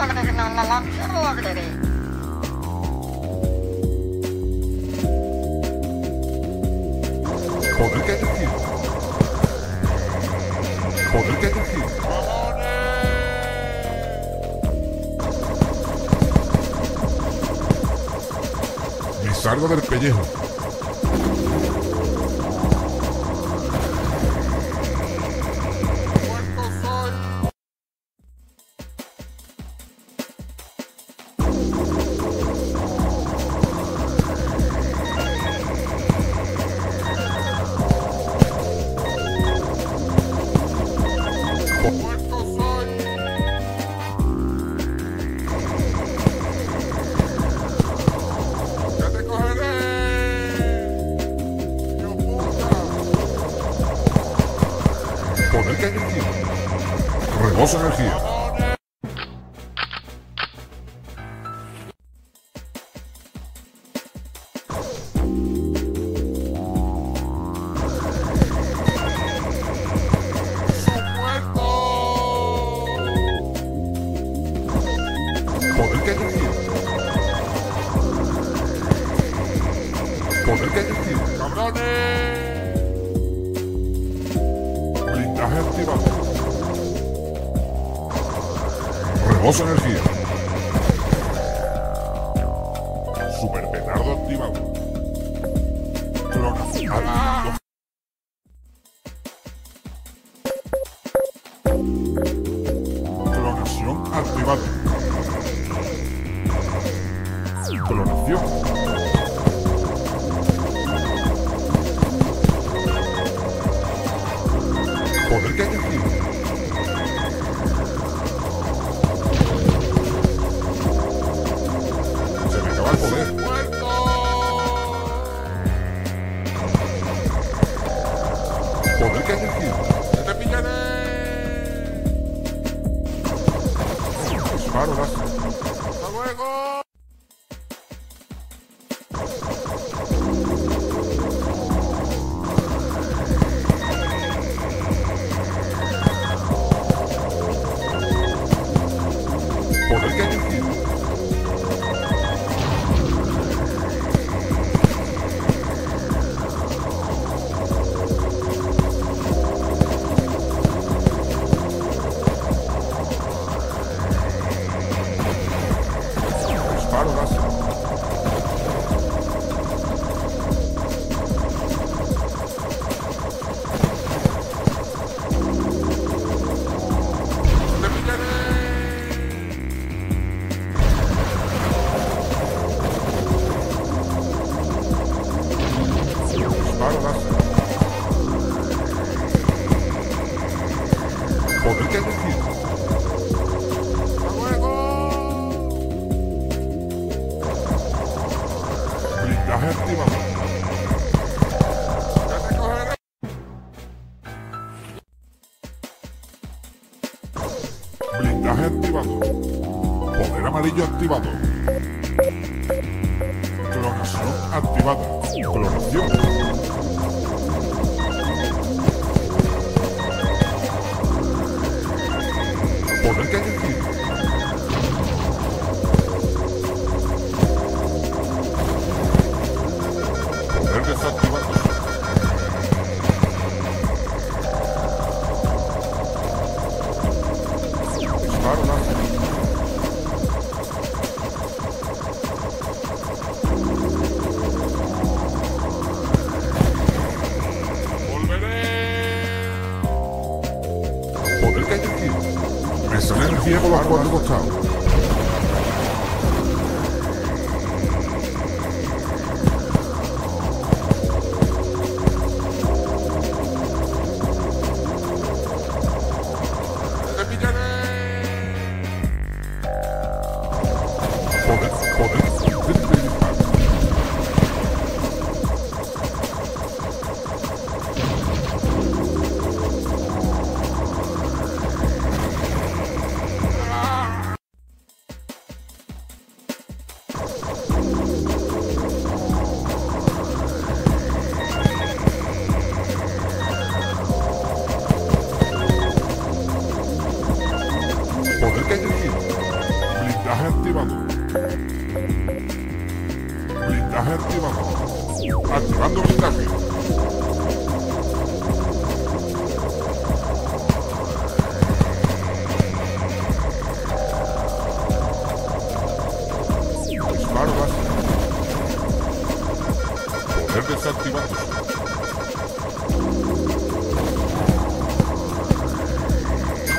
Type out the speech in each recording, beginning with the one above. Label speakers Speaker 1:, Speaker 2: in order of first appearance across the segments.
Speaker 1: Poder que elegir. Poder que elegir. Me salgo del pellejo. Poder que energía. Rebosa energía. Poder que energía. Poder que energía. ¡Cabrones! Blindaje activado. Rebosa energía. Super petardo activado. Clonación activado. Clonación activada. Clonación. Poder que energía. Se me acaba el poder. Poder que energía. ¡Te pillaré! Disparo láser. ¡Hasta luego! Poder que energía. Disparo láser. ¡Te pillaré! Disparo láser. Poder que energía. ¡Hasta luego! Blindaje activado. ¡Ya te cogeré! Blindaje activado. Poder amarillo activado. Clonación activada. Clonación. Poder que energía. Poder desactivado. Disparo láser. Volveré. Poder que energía. Me sale energía por los cuatro costados. ¡Te pillaré! Poder disparo.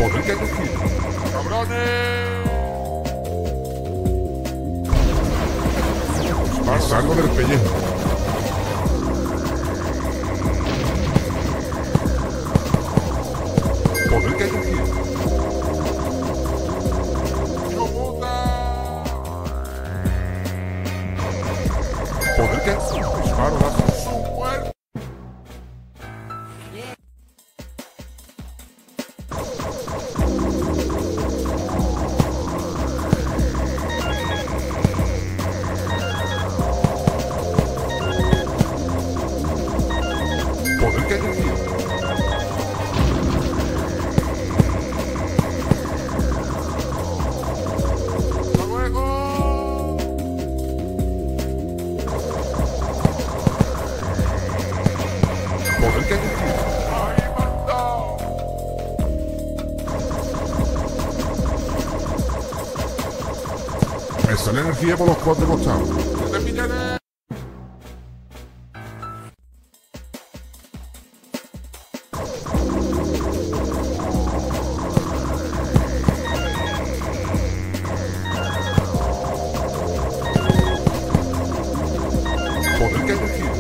Speaker 1: Poder que energía.
Speaker 2: ¡Cabrones!
Speaker 1: Me salgo del pellejo. Poder que energía.
Speaker 2: ¡Hijo puta!
Speaker 1: Poder que disparo láser.
Speaker 2: ¡Su muerte!
Speaker 1: Poder que energía.
Speaker 2: ¡Hasta luego!
Speaker 1: Poder que energía.
Speaker 2: ¡Ahí mandado!
Speaker 1: Me sale energía por los 4 costados.
Speaker 2: ¡Te pillaré!
Speaker 1: Poder que energía.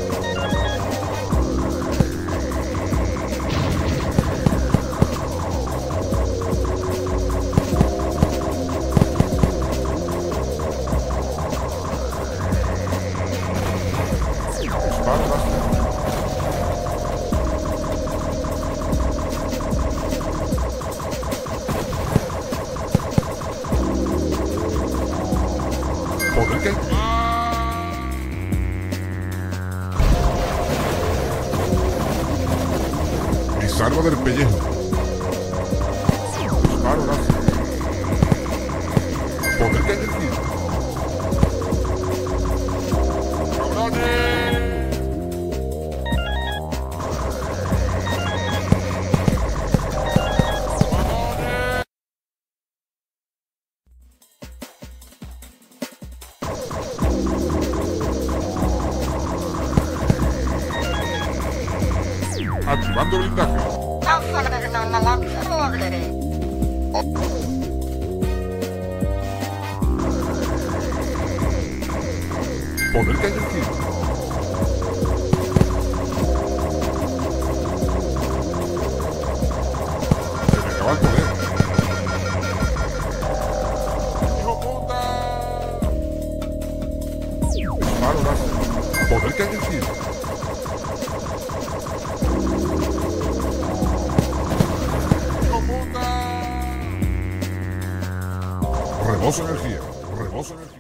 Speaker 1: Disparo láser. Poder que me salgo del pellejo. Disparo láser. Poder que energía.
Speaker 2: ¡Cabrones! ¡Cabrones!
Speaker 1: Activando blindaje. Poder que energía. Se me acaba el poder.
Speaker 2: ¡Hijo puta!
Speaker 1: Disparo láser. Poder que energía.
Speaker 2: ¡Hijo puta!
Speaker 1: Rebozo energía. Rebozo energía.